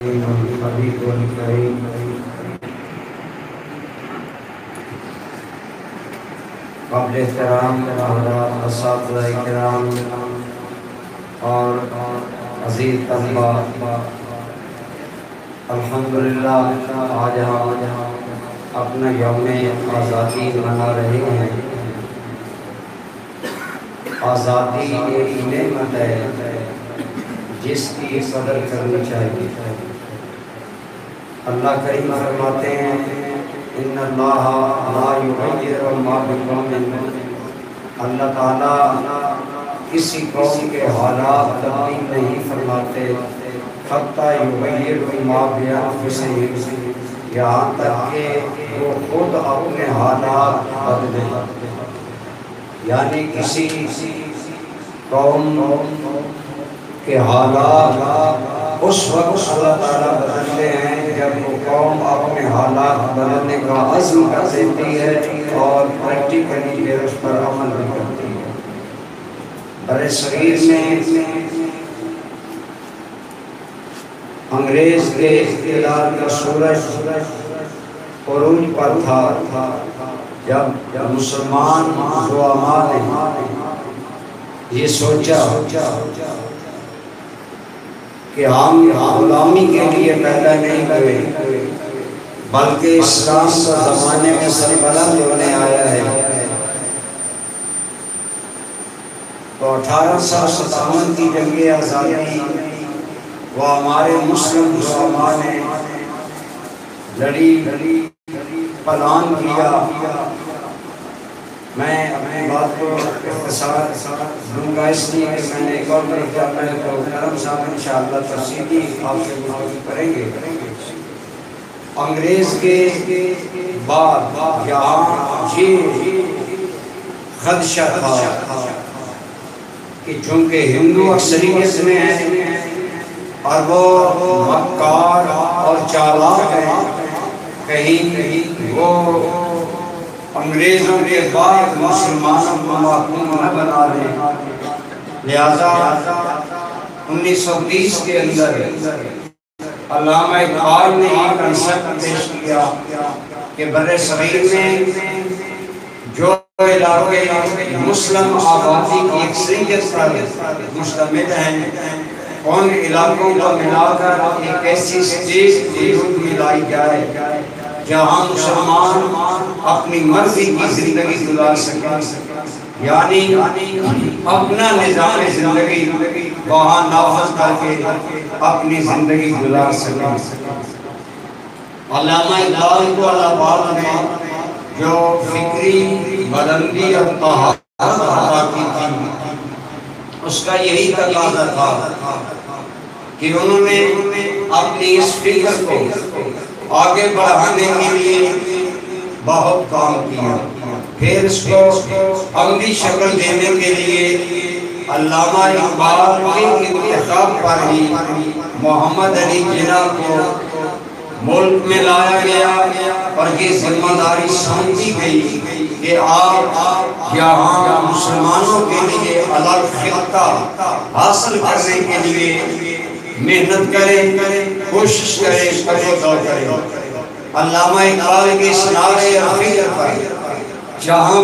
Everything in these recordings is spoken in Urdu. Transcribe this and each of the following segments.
الحبیب الکریم قابل احترام حضرات اساتذہ کرام اور عزیز طلبہ، الحمدللہ آج ہم اپنا یوم آزادی منا رہے ہیں۔ آزادی ایک نعمت ہے جس کی قدر کرنی چاہیے۔ اللہ کریم فرماتے ہیں ان اللہ لا یغیر ما بقوم، اللہ تعالیٰ کسی قوم کے حالات تبدیل نہیں فرماتے حتی یغیروا ما بانفسہم، یہاں تک کہ وہ خود اپنے حالات بدلیں۔ یعنی کسی قوم کے حالات اس وقت اللہ تعالیٰ بدلتے ہیں جب وہ قوم اپنے حالات بدلنے کا عزم کر دیتی ہے اور پریکٹیکلی پھر اس پر عمل بھی کرتی ہے۔ برِ صغیر میں انگریز کے اقتدار کا سورج عروج پر تھا جب مسلمان زعماء نے یہ سوچا کہ ہم غلامی کے لیے پیدا نہیں ہوئے بلکہ اسلام کا زمانے میں سربلند ہونے آیا ہے، تو 1857 کی جنگ آزادی وہ ہمارے مسلم زعماء نے لڑی، پلان کیا۔ میں اپنی بات کو اختصار دوں گا اس لیے کہ میں نے ایک اور طرف جانا ہے تو کرم صاحب انشاءاللہ تفصیلی آپ سے گفتگو کریں گے۔ انگریز کے بعد یہاں یہ خدشہ تھا کہ چونکہ ہندو اکثریت میں ہیں اور وہ مکار اور چالاک ہیں، کہیں وہ انگریزوں کے بعد مسلمانوں کو محکوم نہ بنا دیں، لہذا 1930 کے اندر علامہ اقبال نے ایک کنسپٹ پیش کیا کہ برِ صغیر میں جو علاقے مسلم آبادی کی اکثریت پر مشتمل ہیں ان علاقوں کو ملا کر ایک ایسی اسٹیٹ وجود میں لائی جائے جہاں مسلمان اپنی مرضی کی زندگی گزار سکیں، یعنی اپنا نظام زندگی وہاں نافذ کر کے اپنی زندگی گزار سکیں۔ علامہ اقبال کو اللہ پاک نے جو فکری بلندی اور طہارت عطا کی تھی اس کا یہی تقاضا تھا کہ انہوں نے اپنی اس فکر کو آگے بڑھانے کے لیے بہت کام کیا، پھر اس کو عملی شکل دینے کے لیے علامہ اقبال کے انتخاب پر ہی محمد علی جناح کو ملک میں لایا گیا اور یہ ذمہ داری سونپی گئی کہ آپ یہاں مسلمانوں کے لیے الگ خطہ حاصل کرنے کے لیے محنت کریں، کوشش کریں، کوشش کریں۔ علامہ اقبال کے اس نعرے اور فکر پر جہاں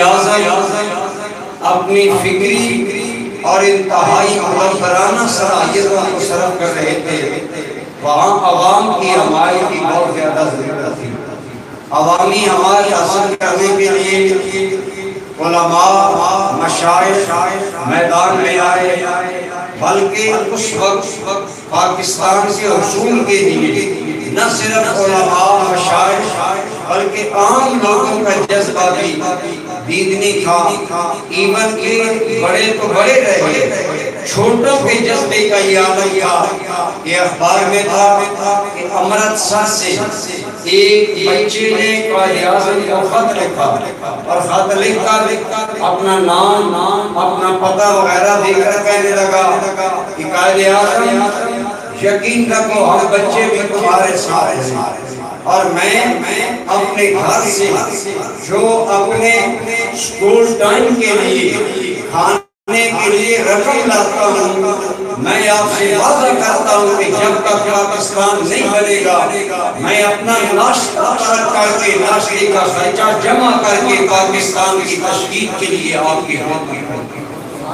قائد-اعظم اپنی فکری اور انتہائی مدبرانہ صلاحیتوں کو صرف کر رہے تھے، وہاں عوام کی حمایت کی بہت زیادہ ضرورت تھی۔ عوامی حمایت حاصل کرنے کے لیے علماء، مشائخ میدان میں آئے، بلکہ اس وقت پاکستان کے حصول کے لیے نہ صرف علماء، مشائخ بلکہ عام لوگوں کا جذبہ بھی دیدنی تھا، ایون کہ بڑے تو بڑے رہے، چھوٹوں کے جذبے کا یہ عالم تھا کہ اخبار میں تھا کہ امرتسر سے ایک بچے نے قائد-اعظم کو خط لکھا اور خط لکھ کر اپنا نام، اپنا پتہ وغیرہ دے کر کہنے لگا کہ قائد-اعظم یقین رکھو ہم بچے بھی تمہارے ساتھ ہیں اور میں اپنے گھر سے جو اپنے سکول ٹائم کے لیے کھانا کے لیے رقم لاتا ہوں، میں آپ سے وعدہ کرتا ہوں کہ جب تک پاکستان نہیں بنے گا میں اپنا ناشتہ ترک کر کے ناشتے کا خرچہ جمع کر کے پاکستان کی تشکیل کے لیے آپ کی خدمت کروں گا۔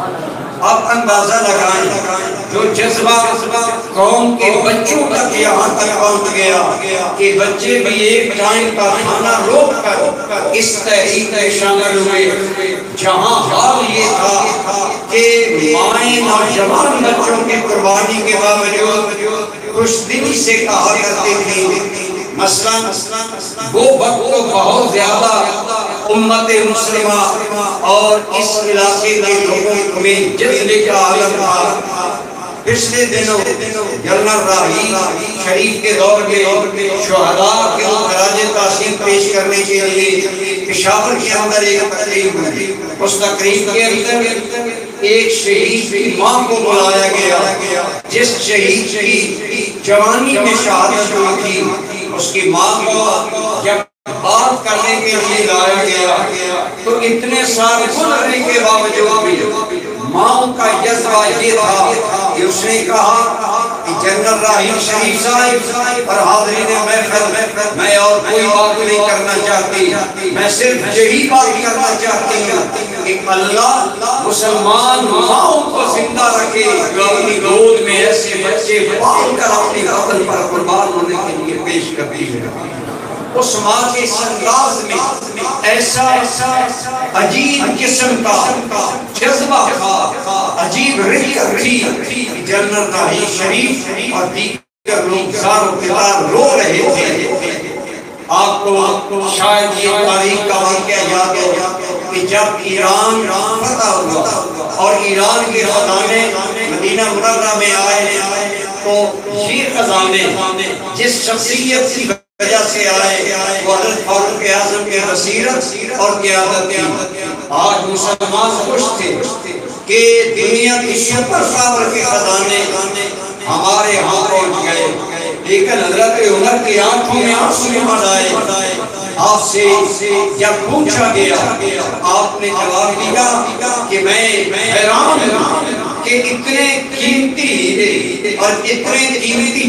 آپ اندازہ لگائیں جو جذبہ قوم کے بچوں تک یہاں تک پہنچ گیا کہ بچے بھی ایک ٹائم کا کھانا روک کر اس تحریک میں شامل ہوئے، جہاں حال یہ تھا کہ مائیں نوجوان بچوں کی قربانی کے باوجود خوش دلی سے کہا کرتے تھیں مثلا وہ وقت تو بہت زیادہ امت مسلمہ اور اس علاقے کے لوگوں میں جذبے کا عالم تھا۔ پچھلے دنوں جنرل راحیل شریف کے دور میں شہداء کے خراج تحسین پیش کرنے کے لیے پشاور کے اندر ایک تقریب ہوئی۔ اس تقریب کے اندر ایک شہید کی ماں کو بلایا گیا جس شہید کی جوانی میں شہادت ہوئی تھی۔ اس کی ماں کو جب بات کرنے کے لیے لایا گیا تو اتنے سال گزرنے کے باوجود بھی ماں کا جذبہ یہ تھا کہ اس نے کہا کہ جنرل راحیل شریف صاحب اور حاضرین محفل میں اور کوئی بات نہیں کرنا چاہتی، میں صرف یہی بات کرنا چاہتی ہوں کہ اللہ مسلمان ماں کو زندہ رکھے جو اپنی گود میں ایسے بچے پال کر اپنی وطن پر قربان ہونے کے لیے پیش کرتی ہے۔ اس ماں کے انداز میں ایسا عجیب قسم کا جذبہ تھا، عجیب رغبت تھی۔ جنرل راحیل شریف اور دیگر لوگ زار و قطار رو رہے تھے۔ آپ کو شاید یہ تاریخ کا واقعہ یاد ہو کہ جب ایران فتح ہوا اور ایران کے خزانے مدینہ منورہ میں آئے تو یہ خزانے جس شخصیت کی وجہ سے آئے وہ حضرت فاروق اعظم کے بصیرت اور قیادت تھی۔ آج مسلمان خوش تھے کہ دنیا کی سپر پاور کے خزانے ہمارے ہاں پہنچ گئے، لیکن حضرت عمر کی آنکھوں میں آنسو نظر آئے۔ آپ سے جب پوچھا گیا آپ نے جواب دیا کہ میں حیران ہوں کہ اتنے قیمتی ہیرے اور اتنے قیمتی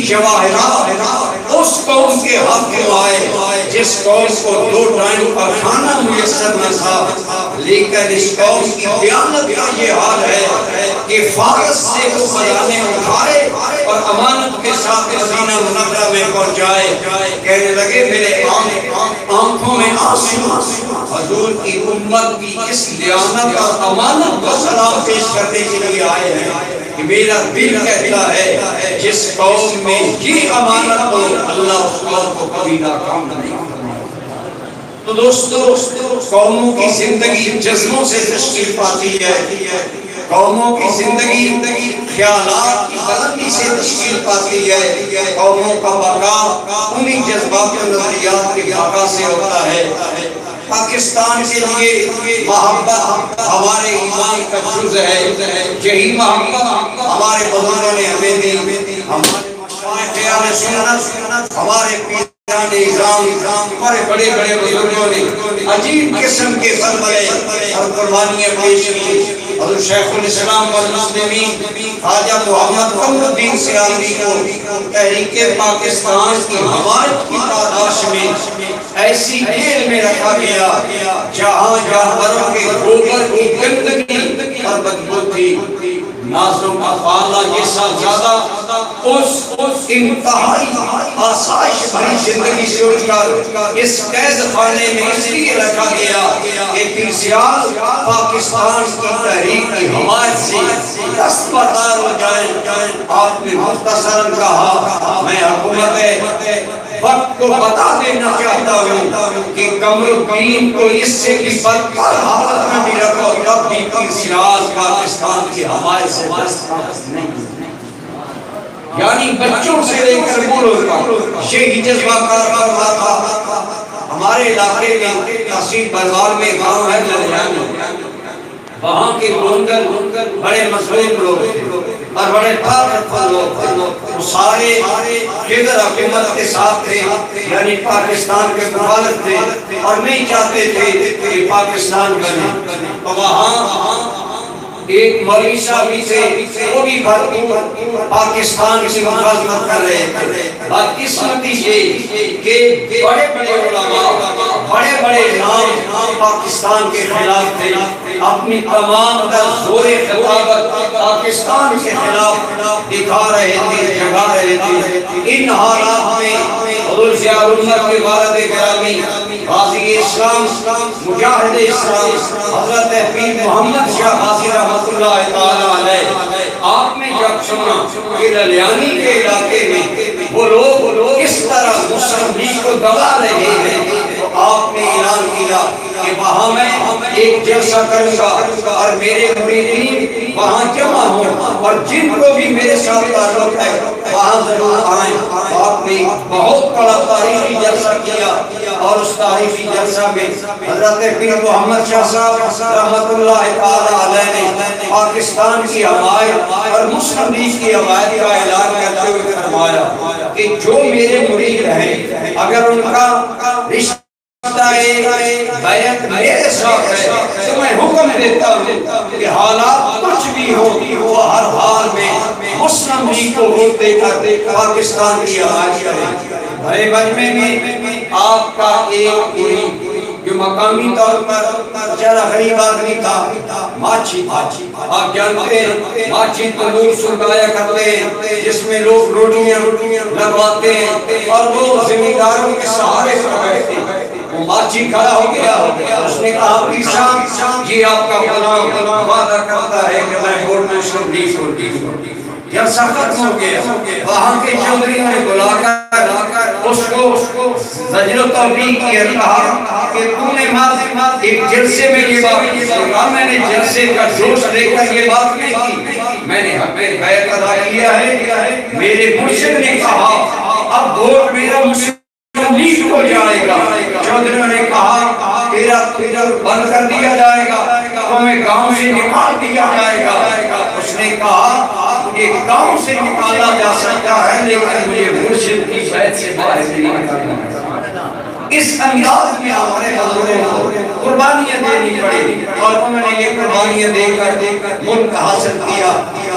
جواہرات اس قوم کے ہاتھ میں آئے جس قوم کو 2 ٹائم کا کھانا میسر نہ تھا، لیکن اس قوم کی دیانت کا یہ حال ہے کہ فارس سے وہ خزانے اٹھائے اور امانت کے ساتھ مدینہ منورہ میں پہنچائے۔ کہنے لگے میرے آنکھوں میں آنسو حضور کی امت کی اس دیانت اور امانت کو سلام پیش کرنے کے لیے آئے ہیں کہ میرا دل کہتا ہے جس قوم میں یہ امانت ہو اللہ اس قوم کو کبھی ناکام نہیں کرے۔ تو دوستو قوموں کی زندگی جذبوں سے تشکیل پاتی ہے، قوموں کی زندگی خیالات کی بلندی سے تشکیل پاتی ہے، قوموں کا بقا انہی جذبات و نظریات کی بقا سے ہوتا ہے۔ پاکستان کے لیے محبت ہمارے ایمان کا جز ہے، یہی محبت ہمارے بزرگوں نے ہمیں دی، ہمارے مشائخ سنت ہمارے پیران اعظام ہمارے بڑے بڑے بزرگوں نے عجیب قسم کے فرمائے اور قربانیاں پیش کی۔ حضرت شیخ الاسلام والمسلمین خواجہ محمد قمر الدین سیالوی کو تحریک پاکستان کی حمایت کی پاداش میں ایسی جیل میں رکھا گیا جہاں جانوروں کے گوبر کی گندگی اور بدبو تھی۔ نازوں کا پالا یہ سالزادہ اس انتہائی آسائش بھری زندگی سے اٹھ کر اس قید خانے میں اس لیے رکھا گیا کہ پیسیال پاکستان کی تحریک کی حمایت سے دستبردار ہو جائیں۔ آپ نے مختصراً کہا میں حکومت وقت کو بتا دینا چاہتا ہوں کہ قمر الدین کو اس سے بھی بدتر حالت میں بھی رکھو تب بھی پیسیال پاکستان کی حمایت سے دستبردار نہیں، یعنی بچوں سے لے کر بوڑھوں تک یہی جذبہ کار ہوا تھا۔ ہمارے علاقے میں تحصیل بروال میں گاؤں ہے للیان، وہاں کے گونگل بڑے مظلوم لوگ تھے اور بڑے طاقتور لوگ تھے، وہ سارے جدر حکومت کے ساتھ تھے، یعنی پاکستان کے مخالف تھے اور نہیں چاہتے تھے کہ پاکستان بنے۔ وہاں ایک مولوی صاحب بھی تھے، وہ بھی بھرپور پاکستان کی مخالفت کر رہے تھے۔ بدقسمتی یہ کہ بڑے بڑے علماء، بڑے بڑے نام پاکستان کے خلاف تھے، اپنی تمام زور خطابت پاکستان کے خلاف دکھا رہے تھے، جگا رہے تھے۔ ان حالات میں حضور ضیاء الامت کے والد گرامی غازی اسلام، مجاہد اسلام حضرت پیر محمد شاہ غازی رحمۃ اللہ تعالی علیہ، آپ نے جب سنا کہ للیانی کے علاقے میں وہ لوگ اس طرح مسلم لیگ کو دبا رہے ہیں، تو آپ نے اعلان کیا کہ وہاں میں ایک جلسہ کروں گا اور میرے مریدین وہاں جمع ہوں، اور جن کو بھی میرے ساتھ تعلق ہے وہاں ضرور آئیں۔ آپ نے بہت بڑا تاریخی جلسہ کیا، اور اس تاریخی جلسہ میں حضرت پیر محمد شاہ صاحب رحمۃ اللہ تعالی علیہ نے پاکستان کی حمایت اور مسلم لیگ کی حمایت کا اعلان کرتے ہوئے فرمایا کہ جو میرے مرید ہیں اگر ان کا رشتہ بیعت میرے ساتھ ہے تو میں حکم دیتا ہوں کہ حالات کچھ بھی ہو وہ ہر حال میں مسلم لیگ کو ووٹ دے کر پاکستان کی حمایت کریں۔ بھائی مجمع میں آپ کا ایک مرید جو مقامی طور پر بچارہ غریب آدمی تھا، ماچھی تھا، آپ جانتے ہیں ماچھی تندور سلگایا کرتے ہیں جس میں لوگ روٹیاں لگواتے ہیں، اور وہ زمینداروں کے سہارے پر بیٹھتے ہیں۔ وہ ماچھی کھڑا ہو گیا، اس نے کہا پیر صاحب یہ آپ کا غلام وعدہ کرتا ہے کہ میں ووٹ مسلم لیگ کو دوں۔ جب ختم ہو گیا، وہاں کے چودھریوں نے بلا کر اس کو زجر و توبیخ کیا، کہا کہ تو نے ایک جلسے میں یہ بات کہا، میں نے جلسے کا جوش لے کر یہ بات نہیں کی، میں نے حق بیعت ادا کیا ہے۔ میرے مرشد نے کہا اب ووٹ میرا مسلم لیگ کو جائے گا۔ چودھریوں نے کہا تیرا بند کر دیا جائے گا، تمہیں گاؤں سے نکال دیا جائے گا۔ اس نے کہا یہ گاؤں سے نکالا جا سکتا ہے لیکن مجھے مرشد کی بیعت سے باہر نہیں کرنا۔ اس انداز میں ہمارے حضوروں کو قربانیاں دینی پڑی، اور انہوں نے یہ قربانیاں دے کر ملک حاصل کیا۔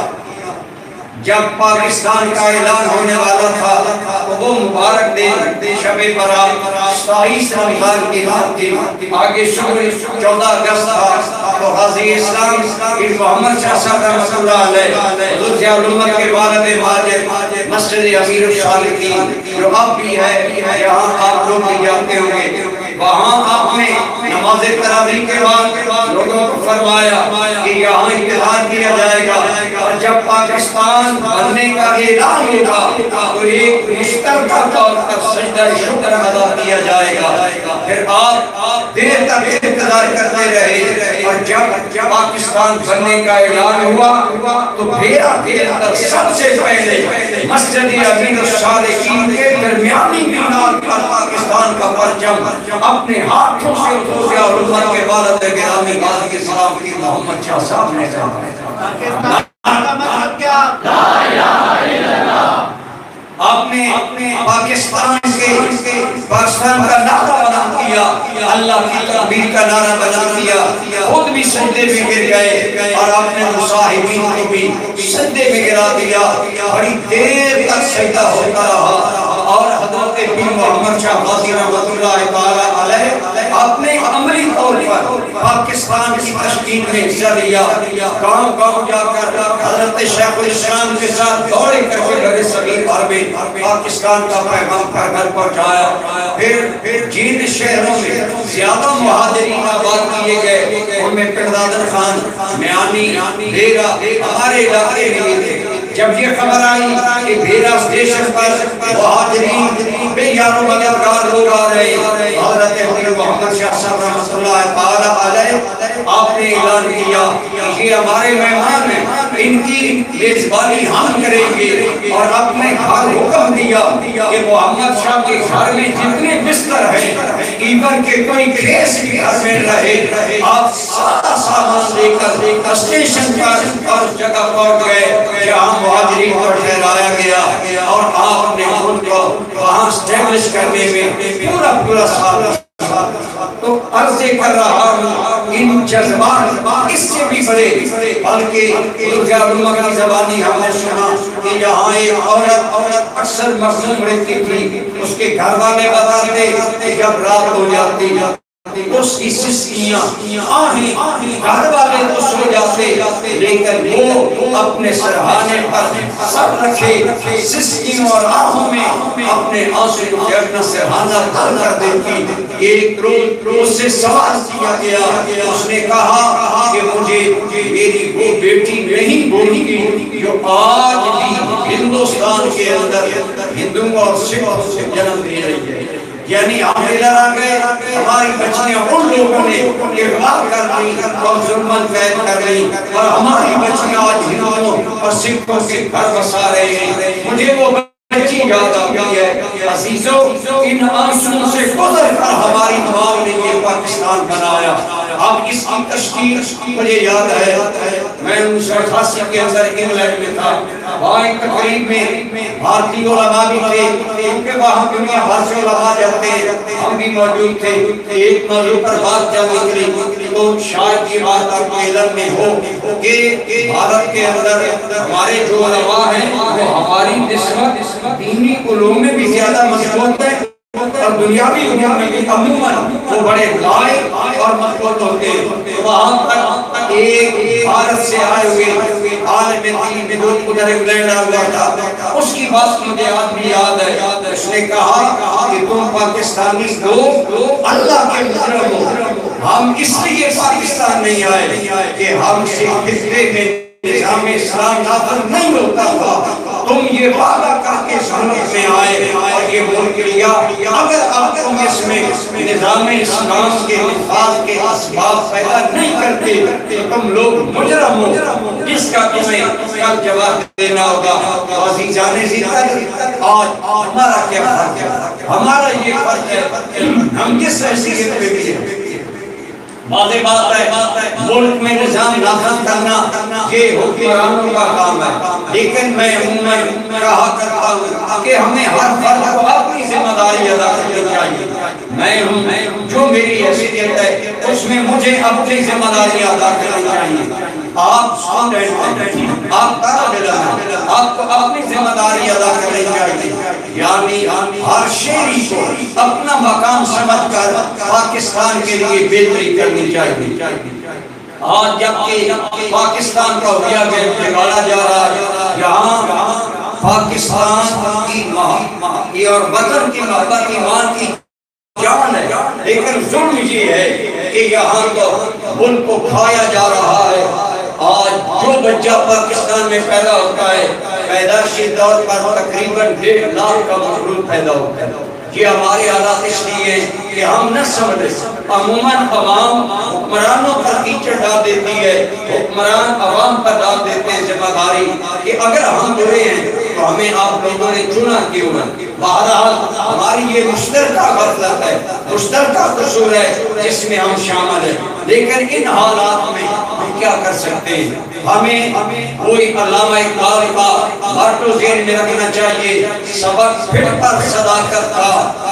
جب پاکستان کا اعلان ہونے والا تھا تو وہ مبارک دن شب برات 27 رمضان کی رات تھی، آگے شروع 14 اگست تھا، تو غازی اسلام پیر محمد شاہ صاحب رحمۃ اللہ علیہ حضور ضیاء الامت کے والد ماجد مسجد امیر الصالحین جو اب بھی ہے، یہاں آپ لوگ بھی جاتے ہوں گے، وہاں آپ نے نماز تراویح کے بعد لوگوں کو فرمایا کہ یہاں انتظار کیا جائے گا، اور جب پاکستان بننے کا اعلان ہوگا تو ایک مشترکہ طور پر سجدہ شکر ادا کیا جائے گا۔ پھر آپ دیر تک انتظار کرتے رہے، اور جب پاکستان بننے کا اعلان ہوا تو بھیرا کر سب سے پہلے مسجد امیر الصالحین کے درمیانی مینار پر پاکستان کا پرچم اپنے ہاتھوں سے حضور ضیاء الامت کے والد گرامی غازی اسلام پیر محمد شاہ صاحب نے کہا آپ نے پاکستان کا نعرہ بلند کیا، اللہ کی تکبیر کا نعرہ بلند کیا، خود بھی سجدے میں گر گئے اور اپنے مصاحبین کو بھی سجدے میں گرا دیا۔ بڑی دیر تک سجدہ ہوتا رہا، اور حضرت پیر محمد شاہ غازی رحمۃ اللہ تعالی علیہ اپنے عملی طور پر پاکستان کی تشکیل میں حصہ لیا، گاؤں گاؤں جا کر حضرت شیخ الاسلام کے ساتھ دورے کر کے بڑے صغیر بھر میں پاکستان کا پیغام گھر پہنچایا۔ پھر جن شہروں میں زیادہ مہاجرین آباد کیے گئے ان میں پردادر خان، میانی، بھیرا ہمارے علاقے میں تھے۔ جب یہ خبر آئی کہ بھیرا اسٹیشن پر مہاجرین بے یار و مددگار لوگ آ رہے، حضرت پیر محمد شاہ صاحب رحمۃ اللہ تعالی علیہ آپ نے اعلان کیا کہ یہ ہمارے مہمان ہیں، ان کی میزبانی ہم کریں گے، اور اپنے گھر حکم دیا کہ محمد شاہ کے گھر میں جتنے بستر ہیں ایون کہ کوئی کیس بھی گھر میں رہے، آپ سارا سامان لے کر اسٹیشن پر اور جگہ پہنچ گئے جہاں مہاجرین کو ٹھہرایا گیا، اور آپ نے ان کو وہاں اسٹیبلش کرنے میں پورا ساتھ تو عرض کر رہا ہوں ان جذبات اس سے بھی بڑے، بلکہ علماء کی زبانی ہم نے سنا کہ یہاں ایک عورت اکثر مظلوم رہتی تھی، اس کے گھر والے بتاتے کہ جب رات ہو جاتی اس کی سسکیاں آہیں گھر والے تو سو جاتے، لیکن وہ اپنے سرہانے پر سر رکھے سسکیوں اور آہوں میں اپنے آنسو کو اپنا سرہانہ تر کر دیتی۔ ایک روز اس سے سوال کیا گیا، اس نے کہا کہ مجھے میری وہ بیٹی نہیں بولگی جو آج بھی ہندوستان کے اندر ہندوؤں اور سکھوں سے جنم دے رہی ہے۔ یعنی ہم ادھر آ گئے، ہماری بچیاں ان لوگوں نے اغوا کر لی اور ظلمن قید کر لی، اور ہماری بچیاں آج ہندوؤں اور سکھوں کے گھر بسا رہے ہیں۔ مجھے وہ بچی یاد آتی ہے۔ عزیزو، ان آنسوں سے گزر کر ہماری ماں نے یہ پاکستان بنایا۔ اب اس کی تشکیل مجھے یاد ہے، میں 1988 کے اندر انگلینڈ میں تھا، وہاں ایک تقریب میں بھارتی علماء بھی تھے، کیونکہ وہاں دنیا بھر سے علماء جاتے ہیں، ہم بھی موجود تھے۔ ایک موضوع پر بات جب نکلی تو شاید یہ بات آپ کو علم میں ہو کہ بھارت کے اندر ہمارے جو علماء ہیں وہ ہماری نسبت دینی علوم میں بھی زیادہ مضبوط ہے، اور دنیاوی علوم میں بھی عموماً وہ بڑے لائق اور مضبوط ہوتے ہیں۔ وہاں پر ایک بھارت سے آئے ہوئے عالم دین میں جو ادھر انگلینڈ آ گیا تھا، اس کی بات مجھے آج بھی یاد ہے۔ اس نے کہا کہ تم پاکستانی لوگ اللہ کے مجرم ہو، ہم اس لیے پاکستان نہیں آئے کہ ہم سے خطے میں نظام اسلام نافذ نہیں ہوتا تھا، تم یہ وعدہ کر کے سنت میں آئے اور یہ ملک لیا، اگر آپ تم اس میں نظام اسلام کے نفاذ کے اسباب پیدا نہیں کرتے تو تم لوگ مجرم ہو، جس کا تمہیں کل جواب دینا ہوگا۔ عزیزان عزیز، آج ہمارا کیا فرق ہے؟ ہمارا یہ فرق ہے ہم کس حیثیت پہ بھی ہیں۔ واضح بات ہے ملک میں نظام نافذ کرنا یہ حکمرانوں کا کام ہے، لیکن میں عموماً کہا کرتا ہوں کہ ہمیں ہر فرد کو اپنی ذمہ داری ادا کرنی چاہیے۔ میں ہوں، جو میری حیثیت ہے اس میں مجھے اپنی ذمہ داری ادا کرنی چاہیے۔ آپ اسٹوڈنٹ ہیں، آپ طالب علم ہیں، آپ کو اپنی ذمہ داری ادا کرنی چاہیے، یعنی ہر شہری کو اپنا مقام سمجھ کر پاکستان کے لیے بہتری کرنی چاہیے۔ آج جبکہ پاکستان کا ہویا بگاڑا جا رہا ہے، یہاں پاکستان کی اور وطن کی محبت ایمان کی جان ہے، لیکن ظلم یہ ہے کہ یہاں تو ملک کو کھایا جا رہا ہے۔ آج جو بچہ پاکستان میں پیدا ہوتا ہے، پیدائشی طور پر تقریباً 1.5 لاکھ کا مولود پیدا ہوتا ہے۔ یہ ہمارے حالات اس لیے کہ ہم نہ سمجھیں، عموماً عوام حکمرانوں پر کیچڑ ڈال دیتی ہے، حکمران عوام پر ڈال دیتے ہیں ذمہ داری کہ اگر ہم برے ہیں تو ہمیں آپ لوگوں نے چنا کیوں نہ۔ بہرحال ہماری یہ مشترکہ غفلت ہے، مشترکہ قصور ہے جس میں ہم شامل ہیں، لیکن ان حالات میں ہم کیا کر سکتے ہیں؟ ہمیں کوئی علامہ اقبال کا مارٹو ذہن میں رکھنا چاہیے، سبق پھر پر صداقت تھا،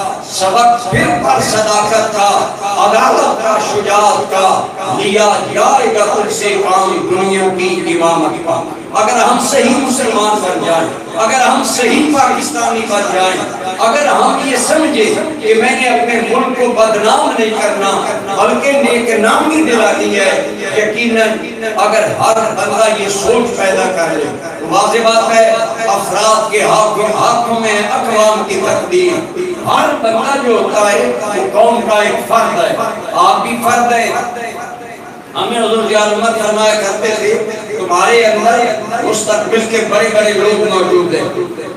سبق پھر پر صداقت تھا، عدالت کا شجاعت کا، لیا جائے گا تجھ سے کام دنیا کی امامت کا۔ اگر ہم صحیح مسلمان بن جائیں، اگر ہم صحیح پاکستانی بن جائیں، اگر ہم یہ سمجھیں کہ میں نے اپنے ملک کو بدنام نہیں کرنا بلکہ نیک نامی دلانی ہے، یقیناً اگر ہر بندہ یہ سوچ پیدا کر لے تو واضح بات ہے افراد کے ہاتھوں میں اقوام کی تقدیر۔ ہر بندہ جو ہوتا ہے وہ قوم کا ایک فرد ہے، آپ بھی فرد ہیں۔ ہمیں حضور کی علامت فرمایا کرتے تھے تمہارے اندر مستقبل کے بڑے بڑے لوگ موجود ہیں،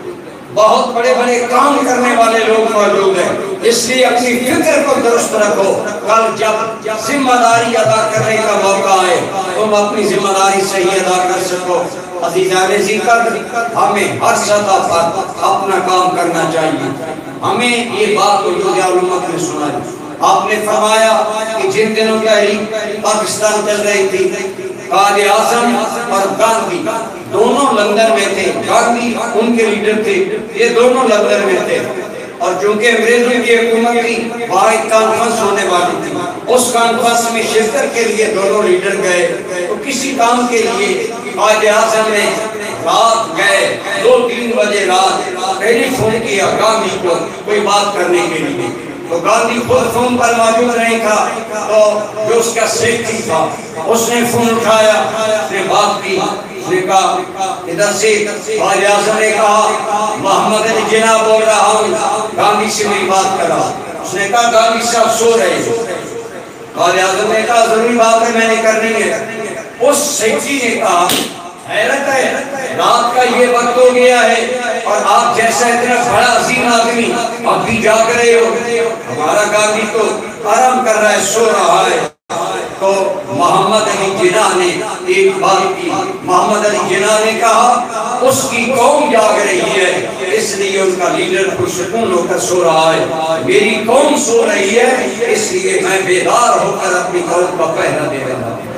بہت بڑے بڑے کام کرنے والے لوگ موجود ہیں، اس لیے اپنی فکر کو درست رکھو، کل جب ذمہ داری ادا کرنے کا موقع آئے تم اپنی ذمہ داری صحیح ادا کر سکو۔ عزیزان ذکر، ہمیں ہر سطح پر اپنا کام کرنا چاہیے۔ ہمیں یہ بات حضور علامت نے سنائی، آپ نے فرمایا کہ جن دنوں تحریک پاکستان چل رہی تھی، قائد اعظم اور گاندھی دونوں لندن میں تھے، گاندھی ان کے لیڈر تھے، یہ دونوں لندن میں تھے۔ اور چونکہ انگریزوں کی حکومت کی وہاں ایک کانفرنس ہونے والی تھی، اس کانفرنس میں شرکت کے لیے دونوں لیڈر گئے، تو کسی کام کے لیے قائد اعظم نے رات گئے 2-3 بجے رات ٹیلی فون کیا گاندھی کو کوئی بات کرنے کے لیے، تو گاندھی خود فون پر موجود نہیں تھا، تو جو اس کا سیکرٹری تھا اس نے فون اٹھایا، اس نے بات کی، اس نے کہا ادھر سے قائد اعظم نے کہا محمد علی جناح بول رہا ہوں، گاندھی سے میری بات کرا۔ اس نے کہا گاندھی صاحب سو رہے ہیں۔ قائد اعظم نے کہا ضروری بات ہے، میں نے کرنی ہے۔ اس سیکرٹری نے کہا حیرت ہے رات کا یہ وقت ہو گیا ہے اور آپ جیسا اتنا بڑا عظیم آدمی اب بھی جاگ رہے ہو، ہمارا گاندھی تو آرام کر رہا ہے، سو رہا ہے۔ تو محمد علی جناح نے ایک بات کی، محمد علی جناح نے کہا اس کی قوم جاگ رہی ہے اس لیے ان کا لیڈر پرسکون ہو کر سو رہا ہے، میری قوم سو رہی ہے اس لیے میں بیدار ہو کر اپنی قوم کا پہرا دے رہا ہوں۔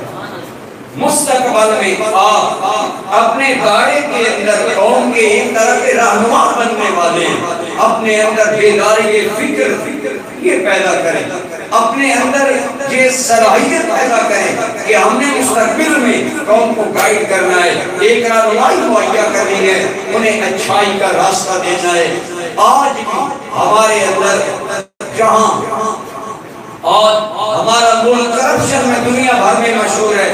مستقبل میں آپ اپنے دائرے کے اندر قوم کے ایک طرح کے رہنما بننے والے ہیں، اپنے اندر بیداری فکر یہ پیدا کریں، اپنے اندر یہ صلاحیت پیدا کریں کہ ہم نے مستقبل میں قوم کو گائیڈ کرنا ہے، ایک رہنمائی مہیا کرنی ہے، انہیں اچھائی کا راستہ دینا ہے۔ آج بھی ہمارے اندر جہاں اور ہمارا ملک کرپشن میں دنیا بھر میں مشہور ہے،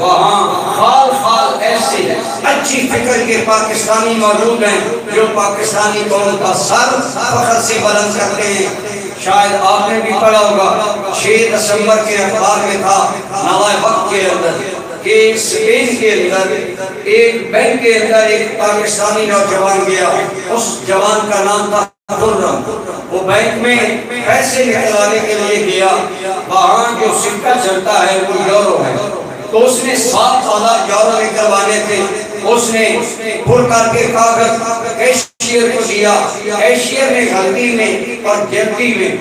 وہاں خال ایسے اچھی فکر کے پاکستانی موجود ہیں جو پاکستانی قوم کا سر فخر سے بلند کرتے ہیں۔ شاید آپ نے بھی پڑھا ہوگا 6 دسمبر کے اخبار میں تھا نوائے وقت کے اندر کہ اسپین کے اندر ایک بینک کے اندر ایک پاکستانی نوجوان گیا، اس جوان کا نام تھا خرم، وہ بینک میں پیسے نکلوانے کے لیے گیا، وہاں جو سکہ چلتا ہے وہ یورو ہے، تو اس نے 7,000 یورو نکلوانے تھے، اس نے پھر کر کے کاغذ کیشیئر کو دیا، کیشیئر نے غلطی میں اور جلدی میں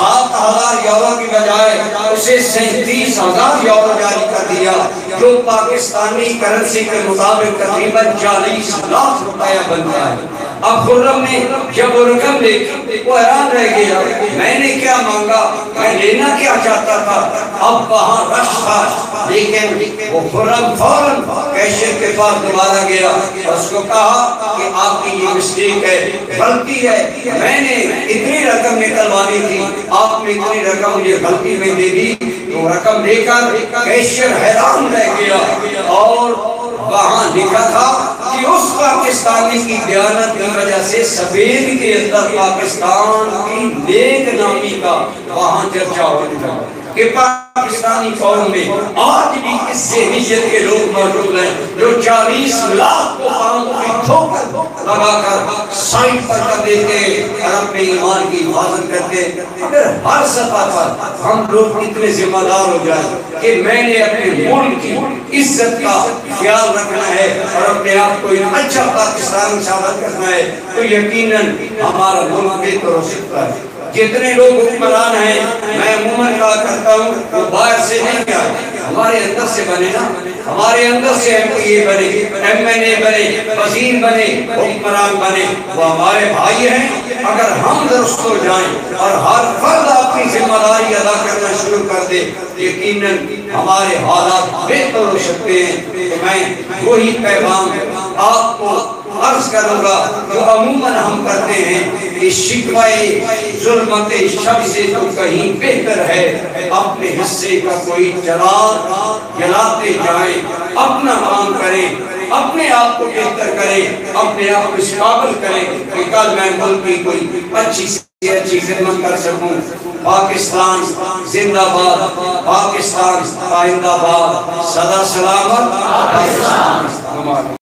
7,000 یورو کی بجائے اسے 37,000 یورو جاری کر دیا، جو پاکستانی کرنسی کے مطابق تقریباً 40 لاکھ روپیہ بنتا ہے۔ اب خرم نے جب وہ رقم دیکھی وہ حیران رہ گیا، میں نے کیا مانگا، میں لینا کیا چاہتا تھا، اب وہاں رش تھا، لیکن وہ خرم فوراً کیشیئر کے پاس دوبارہ گیا اور اس کو کہا کہ آپ کی یہ مسٹیک ہے، غلطی ہے، میں نے اتنی رقم نکلوانی تھی، آپ نے اتنی رقم مجھے غلطی میں دے دی۔ تو رقم دے کر کیشیئر حیران رہ گیا اور وہاں لکھا تھا کہ اس پاکستانی کی دیانت کی وجہ سے سفید کے اندر پاکستان کی نیک نامی کا وہاں چرچا ہوتا ہے کہ پاکستانی قوم میں آج بھی اس ذہنیت کے لوگ موجود ہیں جو 40 لاکھ کو قوم کی ٹھوکر لگا کر سائٹ پر کر دیتے اور اپنے ایمان کی حفاظت کرتے۔ اگر ہر سطح پر ہم لوگ اتنے ذمہ دار ہو جائیں کہ میں نے اپنے ملک کی عزت کا خیال رکھنا ہے اور اپنے آپ کو ایک اچھا پاکستان ثابت کرنا ہے، تو یقیناً ہمارا ملک بہتر ہو سکتا ہے۔ جتنے لوگ حکمران ہیں میں عموماً کہا کرتا ہوں وہ باہر سے نہیں آئے، ہمارے اندر سے بنے نا، ہمارے اندر سے ایم پی اے بنے، ایم این اے بنے، وزیر بنے، حکمران بنے، وہ ہمارے بھائی ہیں۔ اگر ہم درست ہو جائیں اور ہر فرد اپنی ذمہ داری ادا کرنا شروع کر دے، یقیناً ہمارے حالات بہتر ہو سکتے ہیں۔ تو میں وہی پیغام آپ کو عرض کروں گا جو عموماً ہم کرتے ہیں کہ شکوائے ظلمت شب سے تو کہیں بہتر ہے اپنے حصے کا کوئی چراغ جلاتے جائیں، اپنا کام کریں، اپنے آپ کو بہتر کریں، اپنے آپ کو اس قابل کریں کہ کل میں ملک کی کوئی اچھی سے اچھی خدمت کر سکوں۔ پاکستان زندہ باد، پاکستان آئندہ باد، سدا سلامت پاکستان۔